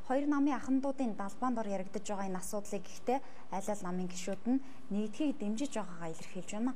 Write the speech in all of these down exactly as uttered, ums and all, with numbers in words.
Хоёр намын ахмадуудын далбаанд ор яригдж байгаа энэ асуудлыг гэхдээ аль аль намын гишүүд нь нэгдхийг дэмжиж байгаагаа илэрхийлж байна.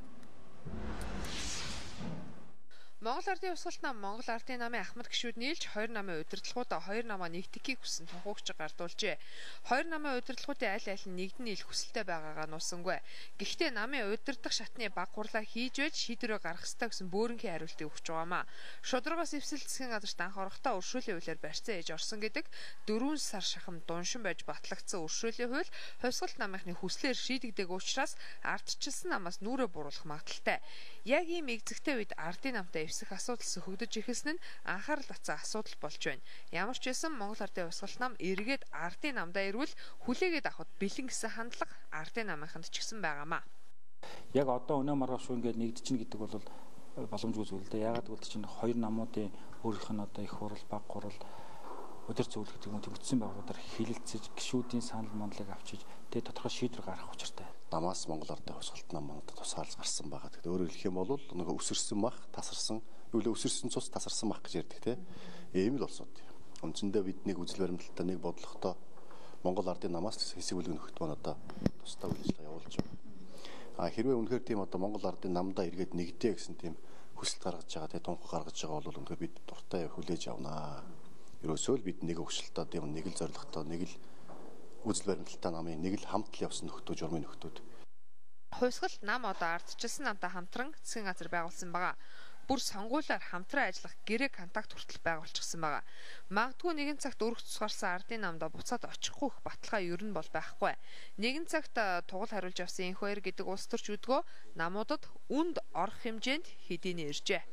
Монгол Ардын Хувьсгалт нам Монгол Ардын намын ахмад гишүүд нийлж хоёр намын удирдлагуудаа хоёр намаа нэгтгэхийг хүссэн тунхагч гардуулжээ. Хоёр намын удирдлагуудын аль аль нь нэгдэн нийлэх хүсэлтэй байгаагаа нуусангүй. Гэхдээ намын удирдах шатны баг хурлаа хийж байж шийдвэрээ гаргах ёстой гэсэн бөөрөнхийн хариултыг өгч байгаамаа. Шударгаас эвсэл засгийн газарт анх орохдоо уршуулийн хуулиар барьцан ээж орсон гэдэг дөрвөн сар шахам дуншин байж батлагдсан уршуулийн хууль Хувьсгалт намынхны хүслээр шийдэгдэг учраас ардчилсан намаас нүрээ буруулах магадaltaй. Яг ийм эгзэгтэй үед Ардын намтай эвсэх асуудал сөхөгдөж ихэсэн нь анхаарал татсан асуудал болж байна. Ямар ч байсан Монгол Ардын Хувьсгалт нам эргээд Ардын намдаа ирвэл хүлээгээд авахд бэлэн гэсэн хандлага Ардын намынханд ч гэсэн байгаамаа. Яг одоо өнөө маргааш ингээд нэгдчихнэ гэдэг бол боломжгүй зүйл дээ. Яагаад гэвэл чинь хоёр намуудын өөрийнх нь одоо их хурал, баг хурал, өдөр зөвлөх гэдэг юм тэмцсэн байгууллагаар хилэлцэж гишүүдийн санал мандлыг авчиж тэгээ тодорхой шийдвэр гаргах учиртай. Намаас Монгол Ардын Хувьсгалт нам манад тусгаарлаж гарсан байгаа. Тэгэхээр өөрөөр хэлэх юм бол нөгөө өсөрсөн мах, тасарсан, юу л өсөрсөн цус тасарсан мах гэж ярьдаг тийм. Ийм л болсод. Үндсэндээ бид нэг үзэл баримталтай нэг бодлоготой Монгол Ардын намаас хэсэг бүлэг нөхд маань одоо тусдаа үйл ажиллагаа явуулж байна. А хэрвээ үнэхээр тийм одоо Монгол Ардын намдаа эргээд нэгдээ гэсэн тийм хүсэлт гаргаж байгаа, тийм тунхаг гаргаж байгаа бол үнэхээр бид дуртай хүлээж авнаа. Ерөөсөө л бид нэг өгшөлтөө тийм нэг л зорилготой нэг л үзэл баримталтай намын нэг л хамт л явсан нөхдөө журмын нөхдүүд. Хувьсгалт нам одоо ардчилсан намтай хамтран засгийн газар байгуулсан байгаа. Бүр сонгуулиар хамтран ажиллах гэрээ контакт хүртэл байгуулчихсан байгаа. Магадгүй нэгэн цагт өргөц тусгаарсан Ардын намдаа буцаад очихгүй их баталгаа ер нь бол байхгүй. Нэгэн цагт тугал хариулж авсан энх хоёр гэдэг улс төрч үдгөө намуудад үнд орох хэмжээнд хэдийнэ иржээ.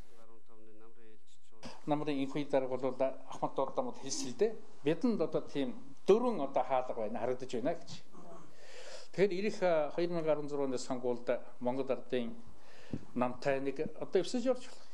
Намрын энх хоёр дарга бол ахмад дурдамд хэлсэн л дээ. Бидэнд одоо тийм дөрвөн одоо хаалга байна, харагдаж байна гэж. Тэгэхээр ирэх хоёр мянга арван зургийн оны сонгуульд Монгол Ардын намтай нэг одоо эвсэж орж болох.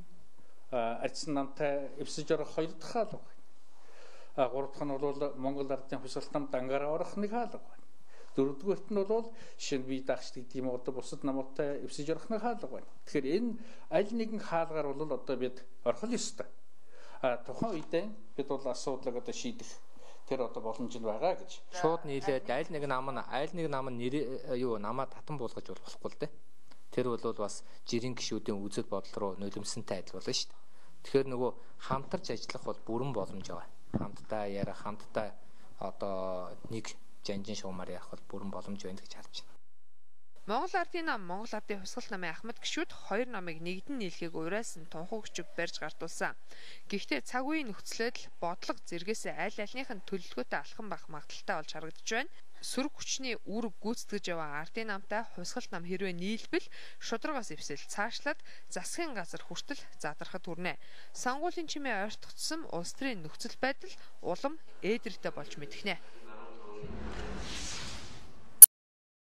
А ардсан намтай эвсэж орох хоёр дахь хаалга байна. А гурав дахь нь бол Монгол Ардын Хувьсгалт намд ангаараа орох нэг хаалга байна. Дөрөвдүгürt нь бол шинэ бие дагч гэдэг юм одоо бусад намуудтай эвсэж орох нэг хаалга байна. Тэгэхээр энэ аль нэгэн хаалгаар бол одоо бид орох ёстой. А тухайн үедээ бид бол асуудлыг одоо шийдэх тэр одоо боломж нь байгаа гэж. Шууд нийлээд аль нэг нам нь аль нэг нам нь юу намаа татан буулгаж болохгүй л дээ. Тэр бол бас жирийн гишүүдийн үзэл бодол руу нулимсантай адил болно шүү дээ. Тэгэхээр нөгөө хамтарч ажиллах бол бүрэн боломж байгаа. Хамтдаа ярих, хамтдаа одоо нэг жанжин шуумаар явах бол бүрэн боломж байна гэж харж байна. Монгол Ардын нам Монгол Ардын Хувьсгалт намын ахмад гишүүд хоёр намыг нэгдэн нийлхийг уриалсан тунхагчиг барьж гартуулсан. Гэхдээ цаг үеийн нөхцөлөд бодлого зэргээс аль альных нь төлөвлөгөөтэй алхам байх магадaltaй болж харагдаж байна. Сүрэг хүчний үүрэг гүйцэтгэж яваа Ардын намтай Хувьсгалт нам хэрвээ нийлбэл шударгаас эвсэл цаашлаад засгийн газар хүртэл задрахад хүрнэ. Сонгуулийн чимээ ойртогдсон улс төрийн нөхцөл байдал улам ээдрэгтэй болж мэдгэнэ.